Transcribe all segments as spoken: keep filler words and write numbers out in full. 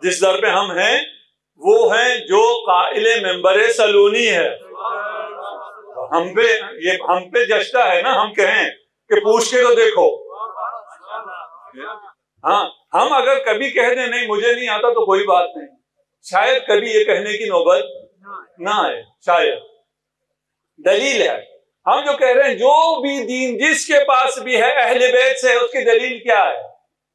جس در پہ ہم ہیں وہ ہیں جو قائل منبر سلونی ہے. ہم پہ یہ ہم پہ جشتا ہے نا، ہم کہیں کہ پوچھ کے تو دیکھو. ہاں ہم اگر کبھی کہہ دیں نہیں مجھے نہیں آتا تو کوئی بات نہیں، شاید کبھی یہ کہنے کی نوبت نہ آئے. شاید دلیل ہے. ہم جو کہہ رہے ہیں جو بھی دین جس کے پاس بھی ہے اہل بیت سے، اس کی دلیل کیا ہے؟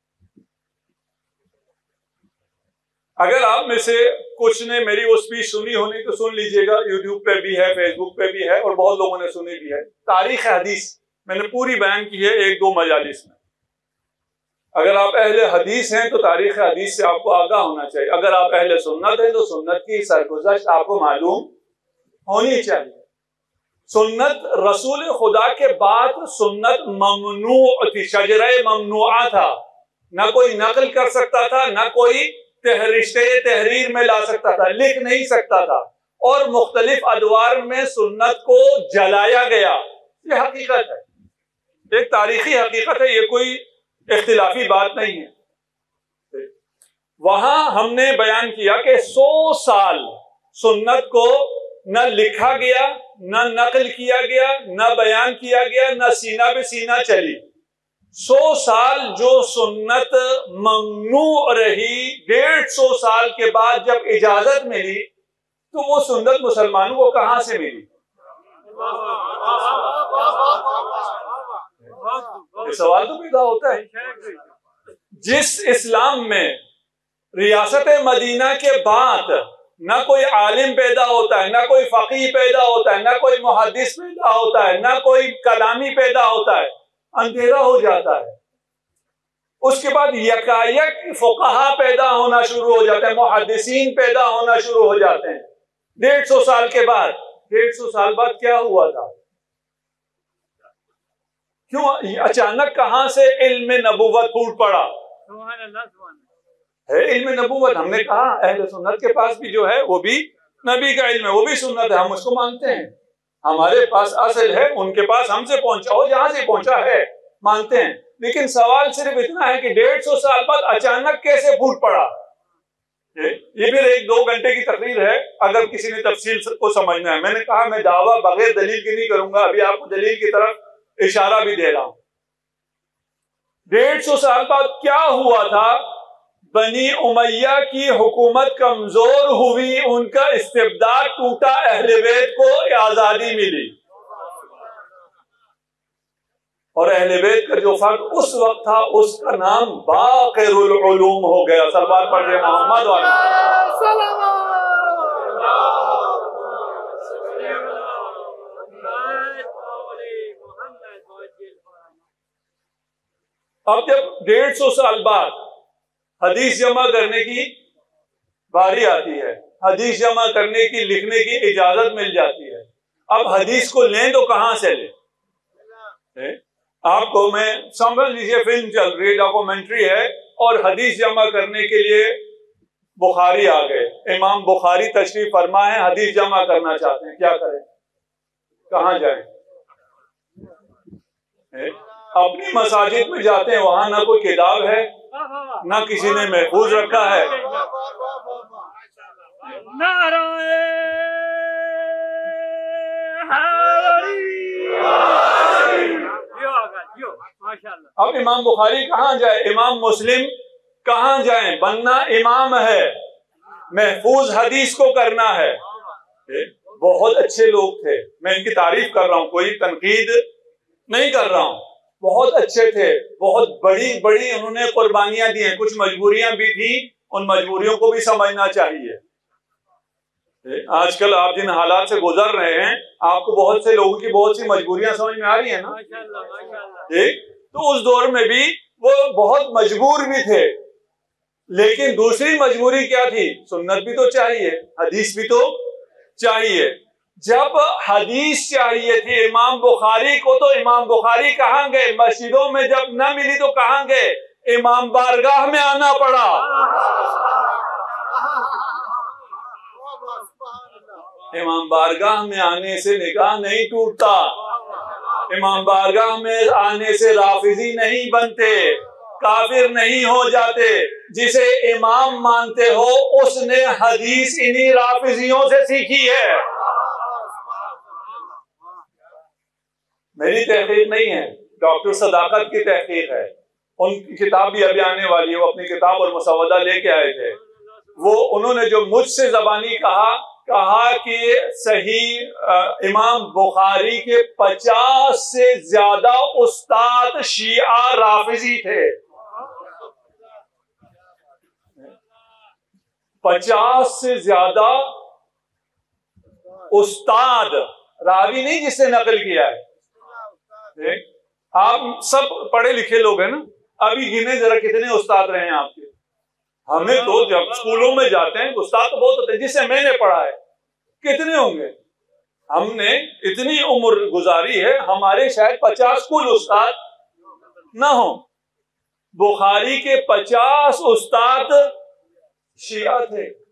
اگر آپ میں سے کچھ نے میری وہ اسپیچ سنی ہونی تو سن لیجئے گا، یوٹیوب پہ بھی ہے، فیس بک پہ بھی ہے، اور بہت لوگوں نے سنی بھی ہے. تاریخ حدیث میں نے پوری بیان کی ہے ایک دو مجالس میں. اگر آپ اہل حدیث ہیں تو تاریخ حدیث سے آپ کو آگاہ ہونا چاہیے. اگر آپ اہل سنت ہیں تو سنت کی سرگزشت آپ کو معلوم ہونی چاہیے. سنت رسول خدا کے بعد سنت ممنوع تھی، شجرہ ممنوعہ تھا. نہ کوئی نقل کر سکتا تھا، نہ کوئی رشتے تحریر میں لا سکتا تھا، لکھ نہیں سکتا تھا، اور مختلف ادوار میں سنت کو جلایا گیا. یہ حقیقت ہے، ایک تاریخی حقیقت ہے، یہ کوئی اختلافی بات نہیں ہے. وہاں ہم نے بیان کیا کہ سو سال سنت کو نہ لکھا گیا، نہ نقل کیا گیا، نہ بیان کیا گیا، نہ سینہ بہ سینہ چلی. سو سال جو سنت ممنوع رہی، ڈیڑھ سو سال کے بعد جب اجازت ملی تو وہ سنت مسلمانوں کو کہاں سے ملی؟ یہ سوال تو پیدا ہوتا ہے. جس اسلام میں ریاست مدینہ کے بعد نہ کوئی عالم پیدا ہوتا ہے، نہ کوئی فقیہ پیدا ہوتا ہے، نہ کوئی محدث پیدا ہوتا ہے، نہ کوئی کلامی پیدا ہوتا ہے، اندھیرا ہو جاتا ہے. اس کے بعد یکایک فقہا پیدا ہونا شروع ہو جاتے ہیں، محدثین پیدا ہونا شروع ہو جاتے ہیں. ڈیڑھ سو سال کے بعد ڈیڑھ سو سال بعد کیا ہوا تھا؟ کیوں اچانک کہاں سے علم نبوت پھوٹ پڑا؟ ہے علم نبوت. ہم نے کہا اہل سنت کے پاس بھی جو ہے وہ بھی نبی کا علم ہے، وہ بھی سنت ہے، ہم اس کو مانتے ہیں. ہمارے پاس اصل ہے، ان کے پاس ہم سے پہنچا ہو جہاں سے پہنچا ہے مانتے ہیں. لیکن سوال صرف اتنا ہے کہ ڈیڑھ سو سال بعد اچانک کیسے پھوٹ پڑا؟ یہ پھر ایک دو گھنٹے کی تقریر ہے اگر کسی نے تفصیل کو سمجھنا ہے. میں نے کہا میں دعویٰ بغیر دلیل کی نہیں کروں گا، ابھی آپ کو دلیل کی طرف اشارہ بھی دے رہا ہوں. ڈیڑھ سو سال بعد کیا ہوا تھا؟ بنی امیہ کی حکومت کمزور ہوئی، ان کا استبداد ٹوٹا، اہل بیت کو آزادی ملی. اور اہل بیت کا جو فرد اس وقت تھا اس کا نام باقر العلوم ہو گیا. سربار پڑھ رہے محمد والا. اب جب ڈیڑھ سو سال بعد حدیث جمع کرنے کی باری آتی ہے، حدیث جمع کرنے کی، لکھنے کی اجازت مل جاتی ہے، اب حدیث کو لیں تو کہاں سے لیں؟ آپ کو میں سمجھ لیجیے فلم چل رہی ہے، ڈاکومنٹری ہے، اور حدیث جمع کرنے کے لیے بخاری آ گئے، امام بخاری تشریف فرما ہے، حدیث جمع کرنا چاہتے ہیں، کیا کریں؟ کہاں جائیں؟ اپنی مساجد میں جاتے ہیں، وہاں نہ کوئی کتاب ہے، نہ کسی نے محفوظ رکھا ہے. اب امام بخاری کہاں جائے؟ امام مسلم کہاں جائیں؟ بننا امام ہے، محفوظ حدیث کو کرنا ہے. بہت اچھے لوگ تھے، میں ان کی تعریف کر رہا ہوں، کوئی تنقید نہیں کر رہا ہوں. بہت اچھے تھے، بہت بڑی بڑی انہوں نے قربانیاں دی ہیں. کچھ مجبوریاں بھی تھیں، ان مجبوریوں کو بھی سمجھنا چاہیے. آج کل آپ جن حالات سے گزر رہے ہیں، آپ کو بہت سے لوگوں کی بہت سی مجبوریاں سمجھ میں آ رہی ہیں نا. تو اس دور میں بھی وہ بہت مجبور بھی تھے، لیکن دوسری مجبوری کیا تھی؟ سنت بھی تو چاہیے، حدیث بھی تو چاہیے. جب حدیث چاہیے تھی امام بخاری کو تو امام بخاری کہاں گئے؟ مسجدوں میں جب نہ ملی تو کہاں گئے؟ امام بارگاہ میں آنا پڑا. امام بارگاہ میں آنے سے نکاح نہیں ٹوٹتا، امام بارگاہ میں آنے سے رافضی نہیں بنتے، کافر نہیں ہو جاتے. جسے امام مانتے ہو اس نے حدیث انہی رافضیوں سے سیکھی ہے. میری تحقیق نہیں ہے، ڈاکٹر صداقت کی تحقیق ہے. ان کی کتاب بھی ابھی آنے والی ہے، وہ اپنی کتاب اور مسودہ لے کے آئے تھے. وہ انہوں نے جو مجھ سے زبانی کہا کہا کہ صحیح امام بخاری کے پچاس سے زیادہ استاد شیعہ رافضی تھے. پچاس سے زیادہ استاد، راوی نہیں جس سے نقل کیا ہے. آپ سب پڑھے لکھے لوگ ہیں نا، ابھی گنے ذرا کتنے استاد رہے ہیں آپ کے. ہمیں تو جب اسکولوں میں جاتے ہیں استاد تو بہت ہوتے ہیں، جس سے میں نے پڑھا ہے کتنے ہوں گے. ہم نے اتنی عمر گزاری ہے، ہمارے شاید پچاس کل استاد نہ ہوں. بخاری کے پچاس استاد شیعہ تھے.